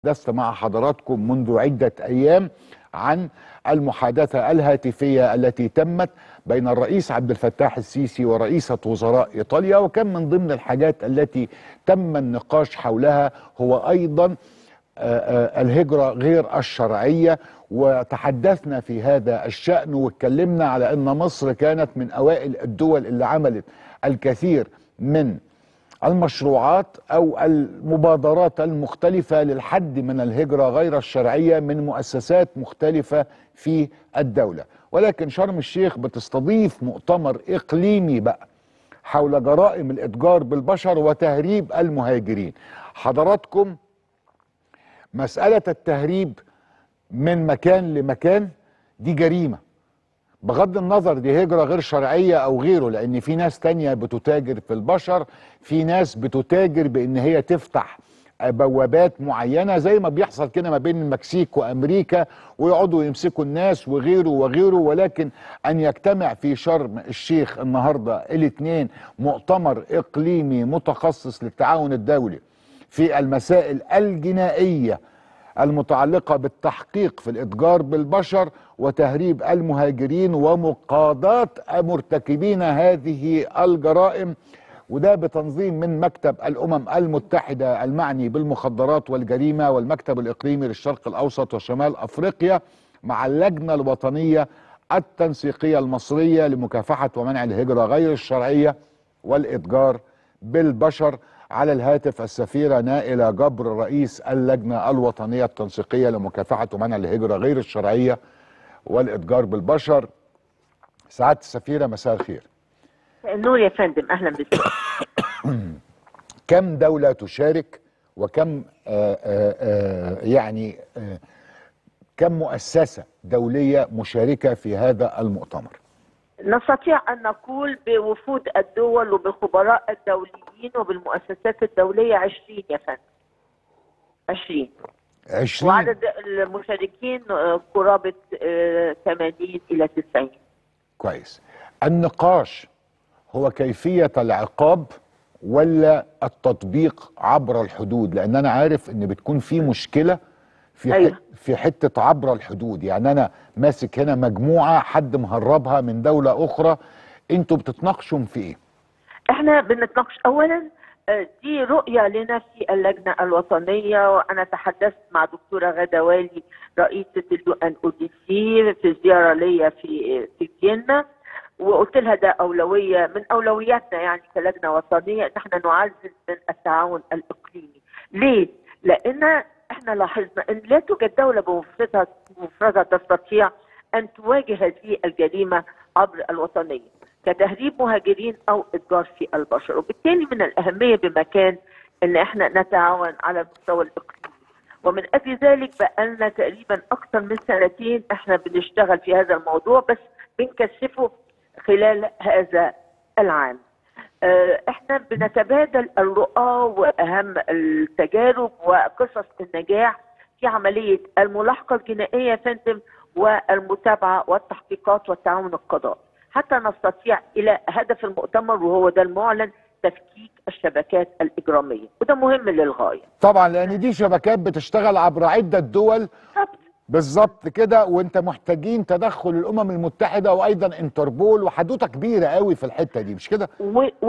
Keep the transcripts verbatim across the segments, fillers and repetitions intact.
تحدثت مع حضراتكم منذ عدة أيام عن المحادثة الهاتفية التي تمت بين الرئيس عبد الفتاح السيسي ورئيسة وزراء إيطاليا، وكان من ضمن الحاجات التي تم النقاش حولها هو أيضا الهجرة غير الشرعية. وتحدثنا في هذا الشأن واتكلمنا على أن مصر كانت من أوائل الدول اللي عملت الكثير من المشروعات أو المبادرات المختلفة للحد من الهجرة غير الشرعية من مؤسسات مختلفة في الدولة. ولكن شرم الشيخ بتستضيف مؤتمر إقليمي بقى حول جرائم الإتجار بالبشر وتهريب المهاجرين. حضراتكم، مسألة التهريب من مكان لمكان دي جريمة، بغض النظر دي هجرة غير شرعية أو غيره، لأن في ناس تانية بتتاجر في البشر، في ناس بتتاجر بأن هي تفتح بوابات معينة زي ما بيحصل كده ما بين المكسيك وأمريكا ويقعدوا يمسكوا الناس وغيره وغيره. ولكن أن يجتمع في شرم الشيخ النهاردة الاثنين مؤتمر إقليمي متخصص للتعاون الدولي في المسائل الجنائية المتعلقة بالتحقيق في الإتجار بالبشر وتهريب المهاجرين ومقاضاة مرتكبين هذه الجرائم، وده بتنظيم من مكتب الأمم المتحدة المعني بالمخدرات والجريمة والمكتب الإقليمي للشرق الأوسط وشمال أفريقيا مع اللجنة الوطنية التنسيقية المصرية لمكافحة ومنع الهجرة غير الشرعية والإتجار بالبشر. على الهاتف السفيرة نائلة جبر رئيس اللجنة الوطنية التنسيقية لمكافحة ومنع الهجرة غير الشرعية والإتجار بالبشر. سعادة السفيرة، مساء الخير. النور يا فندم، أهلا بك. كم دولة تشارك وكم آآ آآ يعني آآ كم مؤسسة دولية مشاركة في هذا المؤتمر؟ نستطيع أن نقول بوفود الدول وبالخبراء الدوليين وبالمؤسسات الدولية عشرين يا فندم. عشرين. عشرين. وعدد المشاركين قرابة ثمانين إلى تسعين. كويس. النقاش هو كيفية العقاب ولا التطبيق عبر الحدود؟ لأن أنا عارف إن بتكون في مشكلة في أيوة. حت في حتة عبر الحدود، يعني أنا ماسك هنا مجموعة حد مهربها من دولة أخرى، أنتوا بتتناقشوا في إيه؟ إحنا بنتناقش أولاً، دي رؤية لنا في اللجنة الوطنية، وأنا تحدثت مع دكتورة غادة والي رئيسة اليو ان او دي سي في زيارة ليا في في فيينا، وقلت لها ده أولوية من أولوياتنا يعني كلجنة وطنية إن احنا نعزز من التعاون الإقليمي. ليه؟ لأن احنا لاحظنا ان لا توجد دولة بمفردها مفردها تستطيع ان تواجه هذه الجريمة عبر الوطنية كتهريب مهاجرين او اتجار في البشر، وبالتالي من الاهمية بمكان ان احنا نتعاون على المستوى الاقليمي. ومن اجل ذلك بقالنا تقريبا اكثر من سنتين احنا بنشتغل في هذا الموضوع، بس بنكثفه خلال هذا العام. احنا بنتبادل الرؤى واهم التجارب وقصص النجاح في عمليه الملاحقه الجنائيه يا فندم، والمتابعه والتحقيقات والتعاون القضائي، حتى نستطيع الى هدف المؤتمر وهو ده المعلن تفكيك الشبكات الاجراميه، وده مهم للغايه. طبعا لان دي شبكات بتشتغل عبر عده دول. بالظبط كده، وانت محتاجين تدخل الامم المتحده وايضا انتربول، وحدوته كبيره قوي في الحته دي، مش كده؟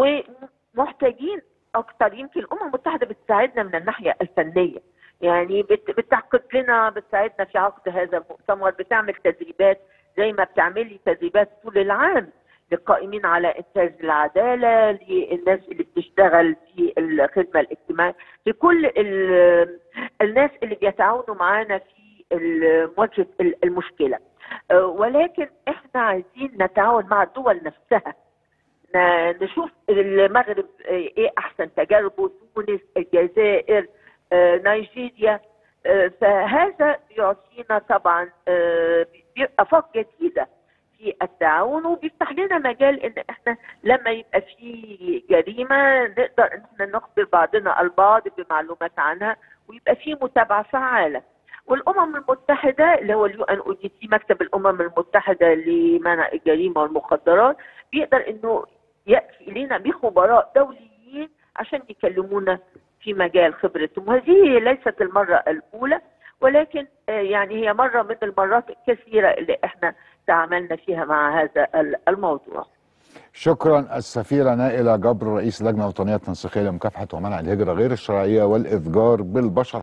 ومحتاجين اكتر. يمكن الامم المتحده بتساعدنا من الناحيه الفنيه، يعني بتعقد لنا، بتساعدنا في عقد هذا المؤتمر، بتعمل تدريبات زي ما بتعملي تدريبات طول العام للقائمين على انتاج العداله، للناس اللي بتشتغل في الخدمه الاجتماعيه، لكل الناس اللي بيتعاونوا معانا في مواجهه المشكله. ولكن احنا عايزين نتعاون مع الدول نفسها، نشوف المغرب ايه احسن تجاربه، تونس، الجزائر، نيجيريا. فهذا بيعطينا طبعا افاق جديده في التعاون، وبيفتح لنا مجال ان احنا لما يبقى في جريمه نقدر ان احنا نخبر بعضنا البعض بمعلومات عنها، ويبقى في متابعه فعاله. والامم المتحده اللي هو اليو ان او دي سي، مكتب الامم المتحده لمنع الجريمه والمخدرات، بيقدر انه ياتي الينا بخبراء دوليين عشان يكلمونا في مجال خبرتهم. هذه ليست المرة الأولى، ولكن يعني هي مرة من المرات الكثيرة اللي احنا تعاملنا فيها مع هذا الموضوع. شكرا السفيرة نائلة جبر، رئيس اللجنة الوطنية التنسيقية لمكافحة ومنع الهجرة غير الشرعية والإتجار بالبشر.